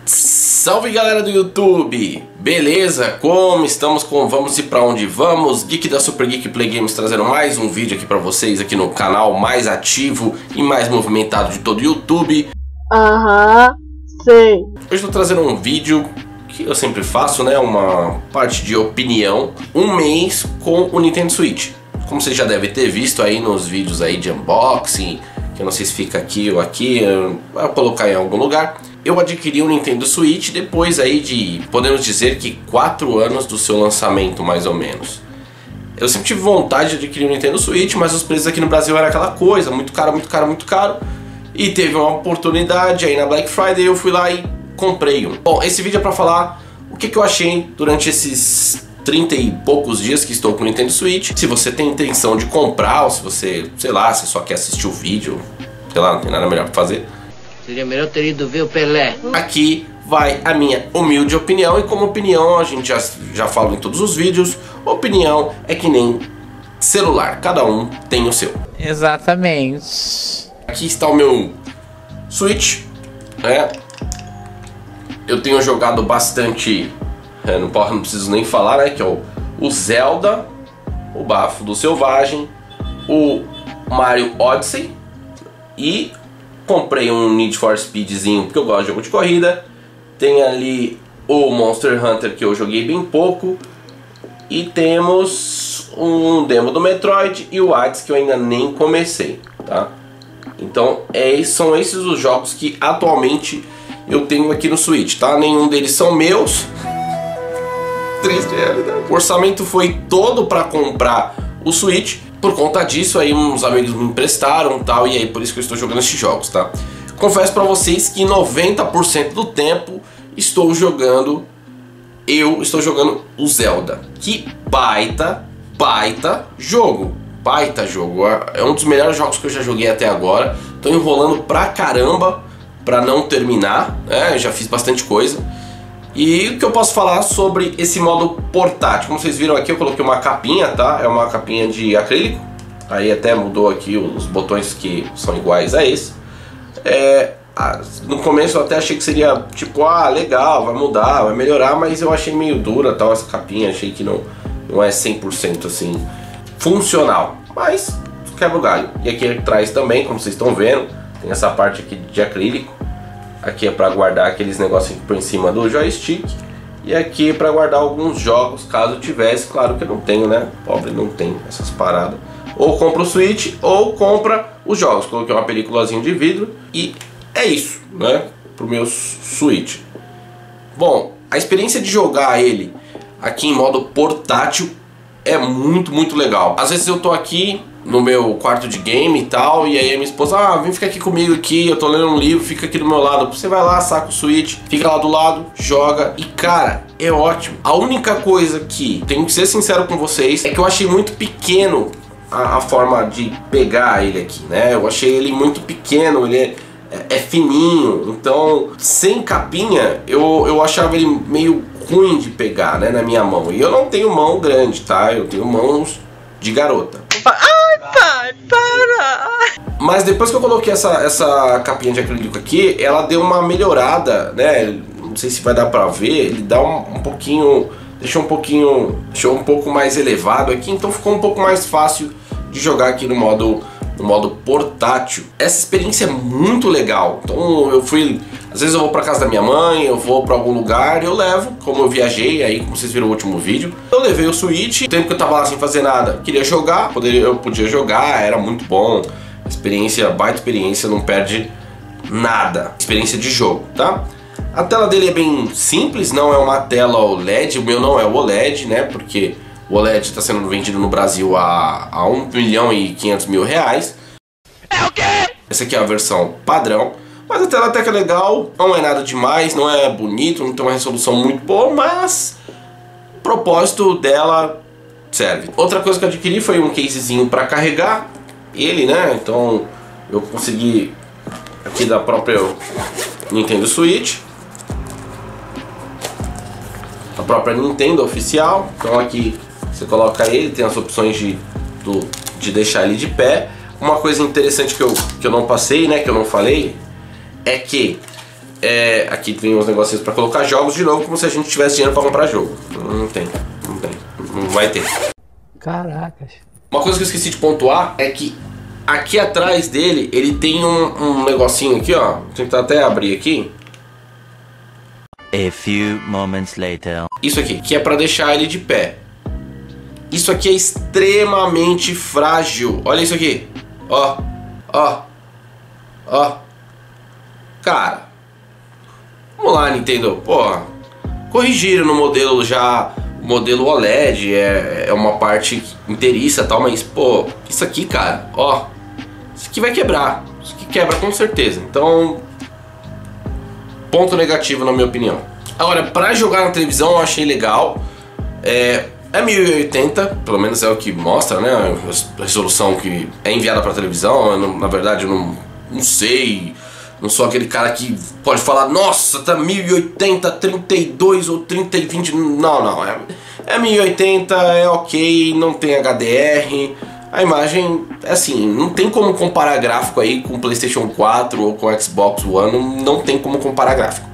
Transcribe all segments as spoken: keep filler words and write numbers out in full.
Salve galera do YouTube, beleza? Como estamos? Com vamos e pra onde vamos? Geek da Super Geek Play Games trazendo mais um vídeo aqui pra vocês aqui no canal mais ativo e mais movimentado de todo o YouTube. Aham, sei. Hoje estou trazendo um vídeo que eu sempre faço, né? Uma parte de opinião, um mês com o Nintendo Switch. Como vocês já devem ter visto aí nos vídeos aí de unboxing, que eu não sei se fica aqui ou aqui, eu vou colocar em algum lugar. Eu adquiri o Nintendo Switch depois aí de, podemos dizer que quatro anos do seu lançamento, mais ou menos. Eu sempre tive vontade de adquirir o Nintendo Switch, mas os preços aqui no Brasil era aquela coisa, muito caro, muito caro, muito caro. E teve uma oportunidade aí na Black Friday, eu fui lá e comprei um. Bom, esse vídeo é pra falar o que, que eu achei durante esses trinta e poucos dias que estou com o Nintendo Switch. Se você tem intenção de comprar, ou se você, sei lá, se só quer assistir o vídeo, sei lá, não tem nada melhor pra fazer. Seria melhor ter ido ver o Pelé. Aqui vai a minha humilde opinião, e como opinião a gente já, já fala em todos os vídeos, opinião é que nem celular, cada um tem o seu. Exatamente. Aqui está o meu Switch, né? Eu tenho jogado bastante, é, não, posso, não preciso nem falar, né? Que é o, o Zelda, o Bafo do Selvagem, o Mario Odyssey e comprei um Need for Speedzinho porque eu gosto de jogo de corrida. Tem ali o Monster Hunter que eu joguei bem pouco. E temos um demo do Metroid e o Hades que eu ainda nem comecei, tá? Então é, são esses os jogos que atualmente eu tenho aqui no Switch, tá? Nenhum deles são meus. Triste realidade. O orçamento foi todo para comprar o Switch. Por conta disso, aí uns amigos me emprestaram e tal, e aí por isso que eu estou jogando esses jogos, tá? Confesso pra vocês que noventa por cento do tempo estou jogando, eu estou jogando o Zelda. Que baita, baita jogo, baita jogo. É um dos melhores jogos que eu já joguei até agora. Tô enrolando pra caramba pra não terminar, né? Já fiz bastante coisa. E o que eu posso falar sobre esse modo portátil? Como vocês viram aqui, eu coloquei uma capinha, tá? É uma capinha de acrílico. Aí até mudou aqui os botões que são iguais a esse. É, no começo eu até achei que seria tipo, ah, legal, vai mudar, vai melhorar, mas eu achei meio dura tal essa capinha, achei que não, não é cem por cento assim funcional. Mas quebra o galho. E aqui atrás também, como vocês estão vendo, tem essa parte aqui de acrílico. Aqui é para guardar aqueles negocinhos por em cima do joystick. E aqui é para guardar alguns jogos, caso tivesse. Claro que eu não tenho, né? Pobre não tem essas paradas. Ou compra o Switch, ou compra os jogos. Coloquei uma peliculazinha de vidro. E é isso, né? Pro meu Switch. Bom, a experiência de jogar ele aqui em modo portátil é muito, muito legal. Às vezes eu tô aqui no meu quarto de game e tal, e aí a minha esposa, ah, vem ficar aqui comigo aqui, eu tô lendo um livro, fica aqui do meu lado. Você vai lá, saca o Switch, fica lá do lado, joga, e cara, é ótimo. A única coisa que, tenho que ser sincero com vocês, é que eu achei muito pequeno a, a forma de pegar ele aqui, né? Eu achei ele muito pequeno, ele é, é, é fininho, então, sem capinha, eu, eu achava ele meio ruim de pegar, né, na minha mão. E eu não tenho mão grande, tá? Eu tenho mãos de garota. Ai, pai, para! Mas depois que eu coloquei essa, essa capinha de acrílico aqui, ela deu uma melhorada, né? Não sei se vai dar pra ver, ele dá um, um pouquinho, deixou um pouquinho, deixou um pouco mais elevado aqui, então ficou um pouco mais fácil de jogar aqui no modo, no modo portátil. Essa experiência é muito legal. Então eu fui, às vezes eu vou pra casa da minha mãe, eu vou pra algum lugar, eu levo, como eu viajei aí, como vocês viram no último vídeo, eu levei o Switch, o tempo que eu tava lá sem fazer nada, queria jogar, poderia, eu podia jogar, era muito bom, experiência, baita experiência, não perde nada, experiência de jogo, tá? A tela dele é bem simples, não é uma tela O L E D, o meu não é o O L E D, né, porque o O L E D está sendo vendido no Brasil a, a um milhão e quinhentos mil reais. É o quê? Essa aqui é a versão padrão. Mas a tela até que é legal, não é nada demais, não é bonito, não tem uma resolução muito boa, mas o propósito dela serve. Outra coisa que eu adquiri foi um casezinho para carregar ele, né? Então eu consegui aqui da própria Nintendo Switch, a própria Nintendo oficial. Então aqui você coloca ele, tem as opções de, do, de deixar ele de pé. Uma coisa interessante que eu, que eu não passei, né, que eu não falei, é que É, aqui tem uns negocinhos pra colocar jogos de novo, como se a gente tivesse dinheiro pra comprar jogo. Não tem, não tem, não vai ter. Caracas. Uma coisa que eu esqueci de pontuar é que aqui atrás dele, ele tem um, um negocinho aqui, ó. Vou tentar até abrir aqui. A few moments later. Isso aqui, que é pra deixar ele de pé. Isso aqui é extremamente frágil. Olha isso aqui. Ó, ó, ó. Cara, vamos lá, Nintendo. Pô, corrigiram no modelo já. O modelo O L E D é, é uma parte inteiriça e tal, mas, pô, isso aqui, cara, ó. Isso aqui vai quebrar. Isso aqui quebra com certeza. Então, ponto negativo na minha opinião. Agora, pra jogar na televisão eu achei legal. É, é mil e oitenta, pelo menos é o que mostra, né? A resolução que é enviada pra televisão. Eu não, na verdade, eu não, não sei. Não sou aquele cara que pode falar, nossa, tá mil e oitenta, trinta e dois ou trinta e vinte. Não, não. É, é mil e oitenta, é ok, não tem H D R. A imagem, é assim, não tem como comparar gráfico aí com o PlayStation quatro ou com o Xbox One. Não tem como comparar gráfico.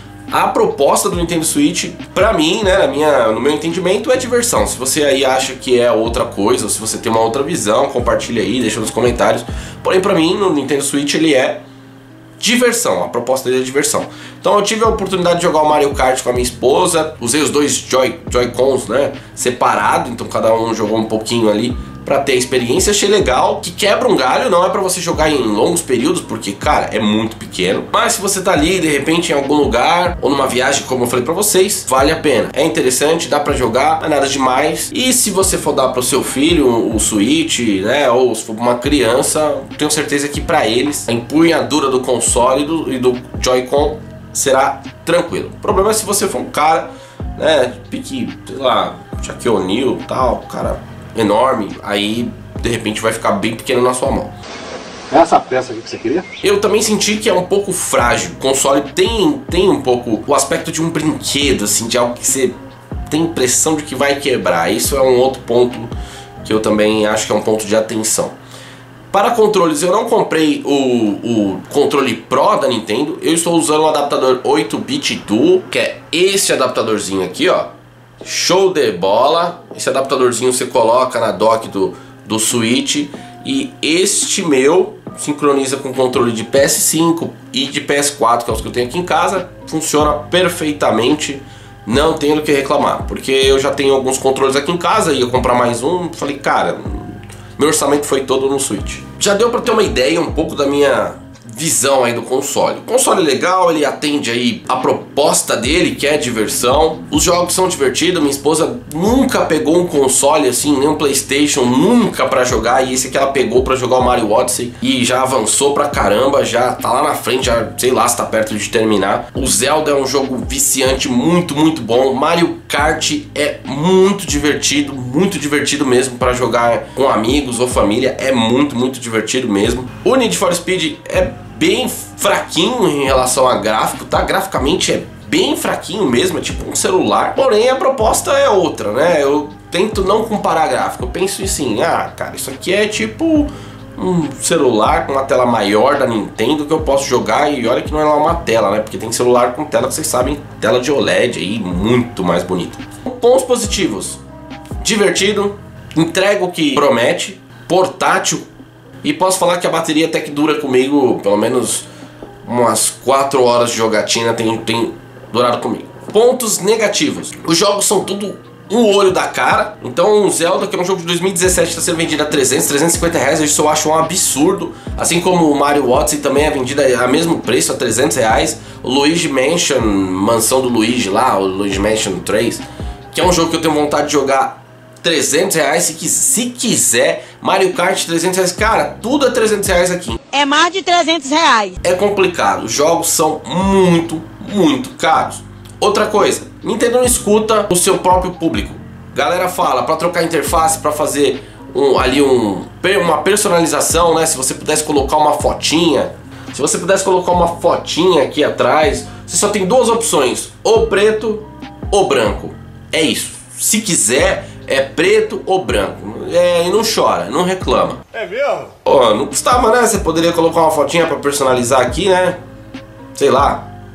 A proposta do Nintendo Switch, pra mim, né, na minha, no meu entendimento, é diversão. Se você aí acha que é outra coisa, ou se você tem uma outra visão, compartilha aí, deixa nos comentários. Porém, pra mim, no Nintendo Switch, ele é diversão, a proposta dele é diversão. Então eu tive a oportunidade de jogar o Mario Kart com a minha esposa, usei os dois Joy, Joy-Cons, né, separado, então cada um jogou um pouquinho ali pra ter a experiência. Achei legal, que quebra um galho, não é pra você jogar em longos períodos, porque, cara, é muito pequeno. Mas se você tá ali, de repente, em algum lugar, ou numa viagem, como eu falei pra vocês, vale a pena. É interessante, dá pra jogar, não é nada demais. E se você for dar pro seu filho o Switch, né, ou se for uma criança, tenho certeza que pra eles, a empunhadura do console e do, e do Joy-Con será tranquilo. O problema é se você for um cara, né, pique, sei lá, Shaquille O'Neal e tal, cara enorme, aí de repente vai ficar bem pequeno na sua mão. É essa peça aqui que você queria? Eu também senti que é um pouco frágil. O console tem, tem um pouco o aspecto de um brinquedo, assim, de algo que você tem impressão de que vai quebrar. Isso é um outro ponto que eu também acho que é um ponto de atenção. Para controles, eu não comprei o, o controle Pro da Nintendo. Eu estou usando um adaptador oito bit Duo, que é esse adaptadorzinho aqui, ó. Show de bola. Esse adaptadorzinho você coloca na dock do, do Switch. E este meu sincroniza com o controle de P S cinco e de P S quatro, que é os que eu tenho aqui em casa. Funciona perfeitamente. Não tenho do que reclamar, porque eu já tenho alguns controles aqui em casa. E eu comprar mais um, falei, cara, meu orçamento foi todo no Switch. Já deu pra ter uma ideia um pouco da minha visão aí do console. O console é legal, ele atende aí a proposta dele, que é diversão. Os jogos são divertidos. Minha esposa nunca pegou um console assim, nem um PlayStation, nunca pra jogar. E esse aqui ela pegou pra jogar o Mario Odyssey e já avançou pra caramba, já tá lá na frente, já sei lá se tá perto de terminar. O Zelda é um jogo viciante, muito, muito bom. Mario Kart é muito divertido, muito divertido mesmo pra jogar com amigos ou família. É muito, muito divertido mesmo. O Need for Speed é bem fraquinho em relação a gráfico, tá? Graficamente é bem fraquinho mesmo, é tipo um celular. Porém, a proposta é outra, né? Eu tento não comparar gráfico. Eu penso assim, ah, cara, isso aqui é tipo um celular com uma tela maior da Nintendo que eu posso jogar. E olha que não é lá uma tela, né? Porque tem celular com tela, vocês sabem, tela de O L E D aí, muito mais bonita. Pontos positivos: divertido, entrega o que promete, portátil. E posso falar que a bateria até que dura comigo pelo menos umas quatro horas de jogatina, tem, tem durado comigo. Pontos negativos: os jogos são tudo um olho da cara. Então o Zelda, que é um jogo de dois mil e dezessete, está sendo vendido a trezentos, trezentos e cinquenta reais. Isso eu acho um absurdo. Assim como o Mario Odyssey também é vendido a mesmo preço, a trezentos reais. O Luigi Mansion, Mansão do Luigi lá, o Luigi Mansion três, que é um jogo que eu tenho vontade de jogar, trezentos reais, se, se quiser. Mario Kart, trezentos reais, cara, tudo é trezentos reais aqui. É mais de trezentos reais. É complicado, os jogos são muito, muito caros. Outra coisa, Nintendo não escuta o seu próprio público. Galera fala, pra trocar interface, pra fazer um, ali um, uma personalização, né? Se você pudesse colocar uma fotinha, se você pudesse colocar uma fotinha aqui atrás, você só tem duas opções, ou preto ou branco. É isso. Se quiser, é preto ou branco. É, e não chora, não reclama. É mesmo? Pô, não custava, né? Você poderia colocar uma fotinha pra personalizar aqui, né? Sei lá,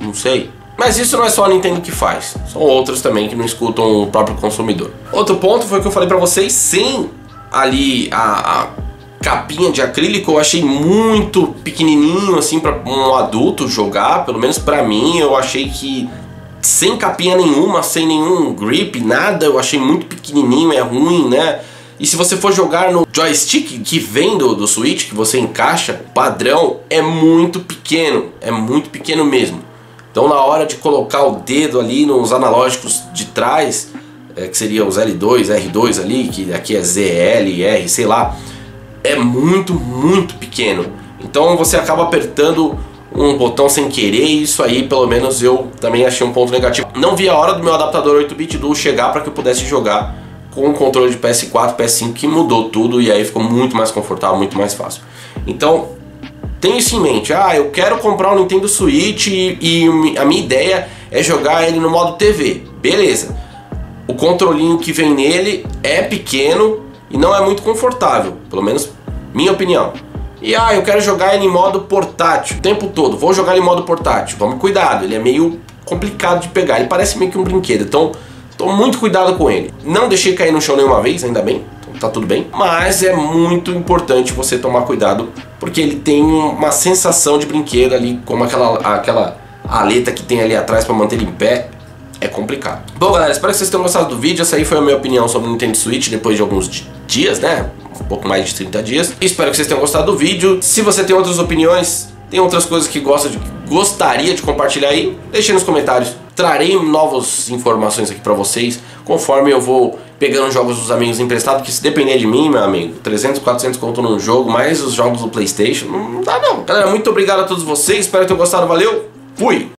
Não sei. Mas isso não é só a Nintendo que faz, são outras também que não escutam o próprio consumidor. Outro ponto foi o que eu falei pra vocês, sem ali a, a capinha de acrílico, eu achei muito pequenininho assim pra um adulto jogar, pelo menos pra mim. Eu achei que sem capinha nenhuma, sem nenhum grip, nada, eu achei muito pequenininho, é ruim, né? E se você for jogar no joystick que vem do, do Switch, que você encaixa, padrão, é muito pequeno, é muito pequeno mesmo. Então na hora de colocar o dedo ali nos analógicos de trás, é, que seria os L dois, R dois ali, que aqui é Z, L, R, sei lá, é muito, muito pequeno. Então você acaba apertando um botão sem querer, e isso aí pelo menos eu também achei um ponto negativo. Não vi a hora do meu adaptador oito bit Duo chegar para que eu pudesse jogar com o controle de P S quatro, P S cinco, que mudou tudo, e aí ficou muito mais confortável, muito mais fácil. Então tenha isso em mente. Ah, eu quero comprar um Nintendo Switch e, e a minha ideia é jogar ele no modo T V. Beleza. O controlinho que vem nele é pequeno e não é muito confortável, pelo menos minha opinião. E ah, eu quero jogar ele em modo portátil o tempo todo. Vou jogar ele em modo portátil. Tome cuidado, ele é meio complicado de pegar. Ele parece meio que um brinquedo, então tome muito cuidado com ele. Não deixei cair no chão nenhuma vez, ainda bem. Tá tudo bem, mas é muito importante você tomar cuidado, porque ele tem uma sensação de brinquedo ali, como aquela, aquela aleta que tem ali atrás para manter ele em pé, é complicado. Bom galera, espero que vocês tenham gostado do vídeo. Essa aí foi a minha opinião sobre o Nintendo Switch depois de alguns dias, né, um pouco mais de trinta dias. Espero que vocês tenham gostado do vídeo. Se você tem outras opiniões, tem outras coisas que gosta de, gostaria de compartilhar aí, deixe nos comentários. Trarei novas informações aqui pra vocês, conforme eu vou pegando jogos dos amigos emprestados, porque se depender de mim, meu amigo, trezentos, quatrocentos conto num jogo, mais os jogos do PlayStation, não dá não. Galera, muito obrigado a todos vocês, espero que tenham gostado, valeu, fui!